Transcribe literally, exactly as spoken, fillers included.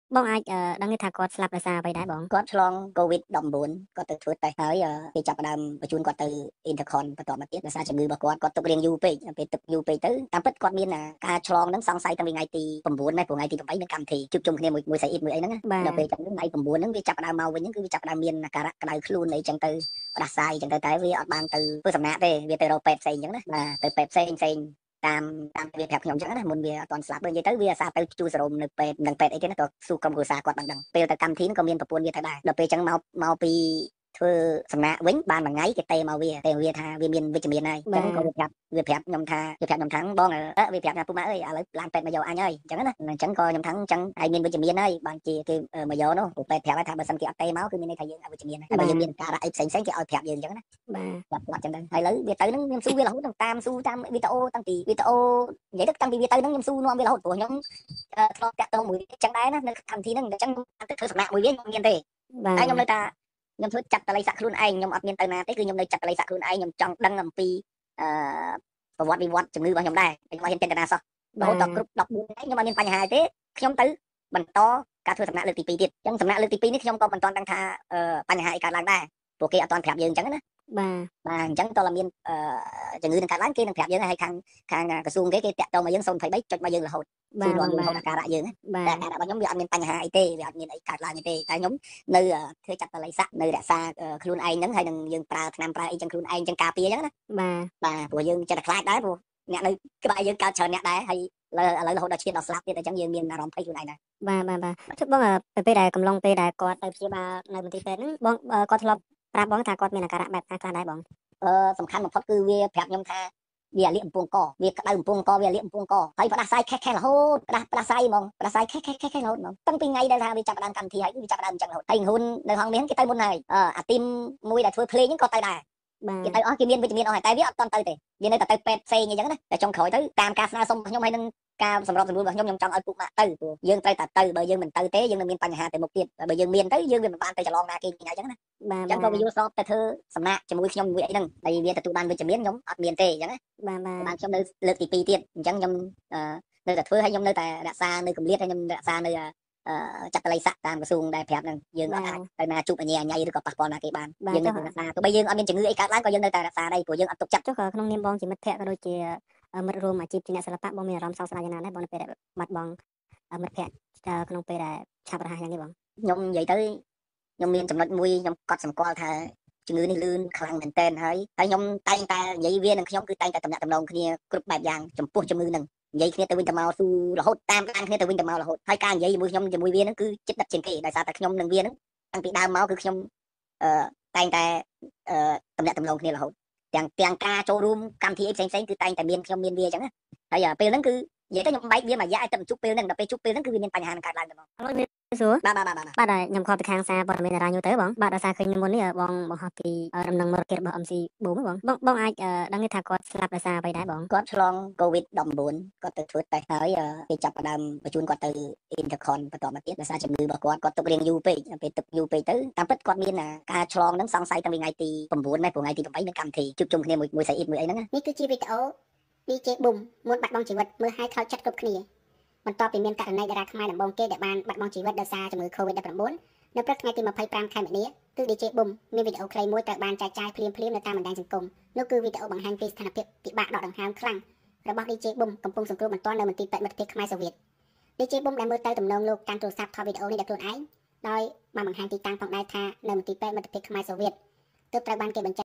បងអាចដឹងថាគាត់ស្លាប់ដោយសារអ្វីដែរបងគាត់ឆ្លងកូវីដ ដប់ប្រាំបួន គាត់ទៅធ្វើតេស្តហើយគេចាប់ផ្ដើមបញ្ជូនគាត់ទៅអ៊ីនធឺខុនបន្តមកទៀតដោយសារជំងឺរបស់គាត់គាត់ទុករៀងយូរពេកពេលទុកយូរពេកទៅតាមពិតគាត់មានការឆ្លងហ្នឹងសង្ស័យតាំងពីថ្ងៃទី9ដែរព្រោះថ្ងៃទី8មានកម្មវិធីជួបជុំគ្នាមួយមួយស្អីអ៊ីតមួយអីហ្នឹងដល់ពេលចាំថ្ងៃ9ហ្នឹងវាចាប់ផ្ដើមមកវិញហ្នឹងគឺវាចាប់ផ្ដើមមានអាការៈក្តៅខ្លួនអីចឹងទៅផ្ដាសាយចឹងទៅតែវាអត់បានទៅធ្វើសំណាក់ទេវាទៅរកពេទ្យផ្សេងចឹងណាបាទទៅពេទ្យផ្សេងផ្សេងតាមតាមវាប្រាប់ខ្ញុំចឹងណាមុនវាអត់ទាន់ស្លាប់ដូចនិយាយទៅវាអាសាទៅជួសរោមនៅពេទ្យនឹងពេទ្យអីទៀតណាក៏ស៊ូក្រុមគ្រួសារគាត់បានដឹងពេលទៅកម្មវិធីក៏មានប្រពន្ធវាទៅដែរដល់ពេលចឹងមកមកពីធ្វើសំណាក់វិញបានមួយថ្ងៃគេទេមកវាទេវាថាវាមានវិជ្ជមានហើយចឹងក៏វាប្រាប់វាប្រាប់ខ្ញុំថាវាប្រាប់ខ្ញុំថាបងអើវាប្រាប់ថាពុកម៉ែអើយឥឡូវឡានពេទ្យមកយកអញហើយចឹងណាអញ្ចឹងក៏ខ្ញុំថាចឹងឯងមានវិជ្ជមានហើយបានជាគេមកយកនោះពេទ្យប្រាប់ថាបើសិនគេអត់ទេមកគឺមានន័យថាយើងអវិជ្ជមានហើយបើយើងមានការៈអីផ្សេងផ្សេងគេឲ្យប្រាប់យើងចឹងណាបាទប្រាប់ចឹងទៅហើយឥឡូវវាទៅហ្នឹងខ្ញុំស៊ូវារហូតតាមស៊ូតាមវីដេអូតាំងពីវីដេអូនិយាយទៅតាំងពីវាទៅហ្នឹងខ្ញុំស៊ូនាំវារហូតព្រោះខ្ញុំធ្លាប់តាក់ទងមួយចឹងដែរណានៅកម្មវិធីហ្នឹងអញ្ចឹងទៅធ្វើសំណាក់មួយវាខ្ញុំមានទេតែខ្ញុំនៅតែខ្ញុំធ្វើចាត់តល័យសាក់ខ្លួនឯងខ្ញុំអត់មានទៅណាទេគឺខ្ញុំនៅចាត់តល័យសាក់ខ្លួនឯងខ្ញុំចង់ដឹងអំពីអឺប្រវត្តិវិវត្តជំងឺរបស់ខ្ញុំដែរខ្ញុំអត់ហ៊ានចិនតាសោះរហូតដល់គ្រប់ដប់បួនថ្ងៃខ្ញុំអត់មានបញ្ហាទេខ្ញុំទៅបន្តការធ្វើសំណាក់លើកទីពីរទៀតអញ្ចឹងសំណាក់លើកទីពីរនេះខ្ញុំក៏មិនទាន់ដឹងថាបញ្ហាអីកើតឡើងដែរព្រោះគេអត់ទាន់ប្រាប់យើងអញ្ចឹងណាបាទបាទអញ្ចឹងតើមានជំងឺនឹងកើតឡើងគេនឹងប្រាប់យើងហើយខាងខាងក្រសួងគេគេតាក់ទងមកយើងศูนย์ ยี่สิบสามចុចមកយើងរហូតបាទរហូតអាការៈយើងតែអាការៈរបស់ខ្ញុំវាអត់មានបញ្ហាអីទេវាអត់មានអីកើតឡើងទេតែខ្ញុំនៅធ្វើចាត់តល័យសាក់នៅរក្សាខ្លួនឯងហ្នឹងហើយនឹងយើងប្រើថ្នាំប្រើអីចឹងខ្លួនឯងចឹងការពារចឹងណាបាទបាទព្រោះយើងចិត្តតែខ្លាចដែរព្រោះអ្នកនៅក្បែរយើងកើតច្រើនអ្នកដែរហើយឥឡូវឥឡូវរហូតដល់ឈានដល់ស្លាប់ទៀតអញ្ចឹងយើងមានអារម្មណ៍ភ័យខ្លួនឯងដែរបាទបាទបាទជិះបងពេលដែលកំឡុងពេលដែលគាត់ទៅព្យាបាលនៅមន្ទីរពេទ្យហ្នឹងបងគាត់ធ្លាប់ប្រាប់បងថាគាត់មានអាការៈបែបណាខ្លះដែរបងអឺសំខាន់បំផុតគឺវាប្រាប់ខ្ញុំថាវាលាកអំពងកវាក្តៅអំពងកវាលាកអំពងកហើយផ្ដាសាយខេះខេះរហូតផ្ដាផ្ដាសាយហ្មងផ្ដាសាយខេះខេះខេះខេះរហូតហ្មងតាំងពីថ្ងៃដែលថាវាចាប់ដើមកម្មវិធីហើយវាចាប់ដើមអញ្ចឹងរហូតហើយហ៊ុននៅហងមានគេទៅមុនហើយអាទីមមួយដែលធ្វើភ្លេងហ្នឹងក៏ទៅដែរគេទៅអស់គេមានវិជ្ជមានអស់ហើយតែវាអត់តន់ទៅទេវានៅតែទៅពេទ្យផ្សេងអញ្ចឹងណាតែចុងក្រោយទៅតាមការស្នើសុំរបស់ខ្ញុំហើយនឹងការសម្របសម្រួលរបស់ខ្ញុំខ្ញុំចង់ឲ្យពុកម៉ាក់ទៅព្រោះយើងត្រូវតែទៅបើយើងមិនទៅទេយើងនឹងមានបញ្ហាទៅមុខទៀតបើយើងមានទៅយើងវាមិនបានទៅចន្លងណាគេអញ្ចឹងណាអញ្ចឹងក៏វាយល់ស្របទៅធ្វើសំណាក់ជាមួយខ្ញុំមួយអីហ្នឹងហើយវាទទួលបានវិជ្ជមានខ្ញុំអត់មានទេអញ្ចឹងណាបាទបាទខ្ញុំនៅលើកទីពីរទៀតអញ្ចឹងខ្ញុំនៅតែធ្វើហើយខ្ញុំនៅតែរក្សានៅកម្រិតហើយខ្ញុំរក្សានៅចាត់តល័យសាក់តាមក្រសួងដែលប្រាប់ហ្នឹងយើងអត់អាចទៅណាជួបអញ្ញាអញ្ញៃឬក៏ប៉ះពាល់ណាគេបានយើងនៅតែរក្សាទោះបីយើងអត់មានជំងឺអីកើតឡើងក៏យើងនៅតែរក្សាដែរព្រោះយើងអត់ទុកចិត្តចុះក្នុងនាមបងជាមិត្តភក្តិក៏ដូចជាមិត្តរួមអាជីពជាអ្នកសិល្បៈបងមានអារម្មណ៍សោកស្ដាយយ៉ាងណាដែរបងនៅពេលដែលបាត់បង់មិត្តភក្តិក្នុងពេលដែលឆាប់រហ័សយ៉ាងនេះបងខ្ញុំនិយាយទៅខ្ញុំមានចំណុចមួយខ្ញុំកត់សម្គាល់ថាជំងឺនេះលឿនខ្លាំងមែនទែនហើយហើយខ្ញុំតែងតែនិយាយវានឹងខ្ញុំគឺតែងតែតំណាក់តំណងគ្នាគ្រប់បែបយ៉ាងចំពោះជំងឺហ្នឹងនិយាយគ្នាទៅវិញទៅមកស៊ូរហូតតាមដានគ្នាទៅវិញទៅមករហូតហើយការនិយាយជាមួយខ្ញុំជាមួយវាហ្នឹងគឺចិត្តដិតជាងគេដោយសារតែខ្ញុំនឹងវាហ្នឹងតាំងពីដើមមកគឺខ្ញុំអឺតែងតែអឺតំណាក់តំណងគ្នារហូតទាំងទាំងការចូលរួមកម្មវិធីអីផ្សេងផ្សេងគឺតែងតែមានខ្ញុំមានវាអញ្ចឹងហើយពេលហ្នឹងគឺនិយាយទៅខ្ញុំបែកវាមួយរយៈឲ្យទៅជួបពេលហ្នឹងដល់ពេលជួបពេលហ្នឹងគឺវាមានបញ្ហានឹងកើតឡើងតែមកអត់សួរបាទបាទបាទបាទបាទខ្ញុំខកពីខាងសារព័ត៌មានតារាញូទៅបងបាទដោយសារឃើញមុននេះបងបង្ហោះពីដំណឹងមរតករបស់ em ซี Boom បងបងបងអាចដឹងថាគាត់ស្លាប់ដោយសារអ្វីដែរបងគាត់ឆ្លងកូវីដ ដប់ប្រាំបួន គាត់ទៅធ្វើតេស្តហើយគេចាប់ផ្ដើមបញ្ជូនគាត់ទៅអ៊ីនធឺខុនបន្តមកទៀតដោយសារជំងឺរបស់គាត់គាត់ទុករៀងយូរពេកពេលទុកយូរពេកទៅតាមពិតគាត់មានការឆ្លងហ្នឹងសង្ស័យតាំងពីថ្ងៃទី9ដែរព្រោះថ្ងៃទី8មានកម្មវិធីជួបជុំគ្នាមួយមួយស្អីអ៊ីតមួយអីហ្នឹងនេះគឺជាវីដេអូ ឌី ជេ Boom មុនបាត់បង់ជីវិតមើលឲ្យខោចចិត្តគ្រប់គ្នាបន្ទាប់ពីមានករណីតារាខ្មែរដំបងគេដែលបានបាត់បង់ជីវិតដោយសារជំងឺ កូវីដ ដប់ប្រាំបួន នៅព្រឹកថ្ងៃទីยี่สิบห้าខែមីនាគឺ ឌី ជេ Boom មានវីដេអូខ្លីមួយត្រូវបានចែកចាយភ្លាមៗនៅតាមបណ្ដាញសង្គមនោះគឺវីដេអូបង្ហាញពីស្ថានភាពពិបាកដកដង្ហើមខ្លាំងរបស់ ឌី ជេ Boom កំពុងសង្គ្រោះបន្ទាន់នៅមន្ទីរពេទ្យមិត្តភាពខ្មែរសូវៀត ឌី ជេ Boom ដែលមើលទៅទំនងលោកកាន់ទូរស័ព្ទថតវីដេអូនេះដោយខ្លួនឯងដោយបានបង្ហាញទីតាំងផងដែរថានៅមន្ទីរពេទ្យមិត្តភាពខ្មែរសូវៀតទើបត្រូវបានគេបញ្ជាក់